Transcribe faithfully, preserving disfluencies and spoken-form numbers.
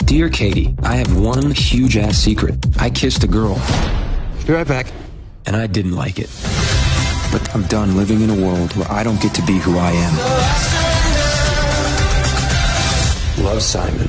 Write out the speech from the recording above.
Dear Katy, I have one huge-ass secret. I kissed a girl. Be right back. And I didn't like it. But I'm done living in a world where I don't get to be who I am. Love, Simon.